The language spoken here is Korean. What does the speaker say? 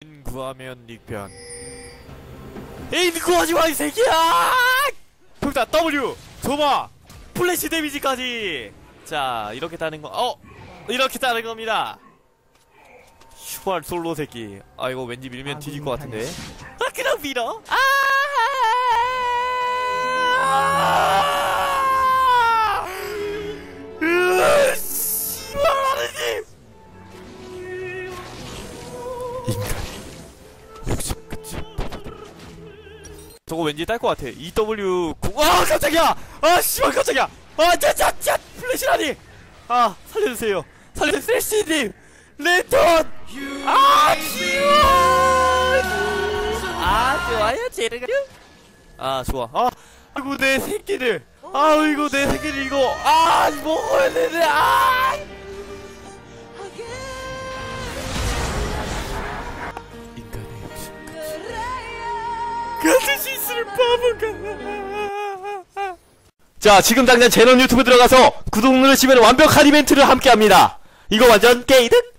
구하면 닉변. 에이 구하지마 이 새끼야! 평타 W 조마 플래시 데미지까지. 자 이렇게 따는 거 이렇게 따는 겁니다. 슈발 솔로 새끼. 아 이거 왠지 밀면 뒤질 것 같은데. 아 그냥 밀어. 씨발 하느님. 인간 욕심 끝이. 저거 왠지 딸 것 같아. EW 아 깜짝이야. 아 씨발 깜짝이야. 아 짜짜짜 플래시라니. 아 살려주세요. 살려주세요 씨님. 랜턴. 아 귀여워. 아 좋아요 제르가. 아 좋아. 아 아이고 내 새끼들. 아이고 내 새끼들 이거. 아 먹어야 되네. 아 인간의 욕심 같은 실수를 바보가. 자 지금 당장 제넌 유튜브 들어가서 구독 누르시면 완벽한 이벤트를 함께합니다. 이거 완전 게이득.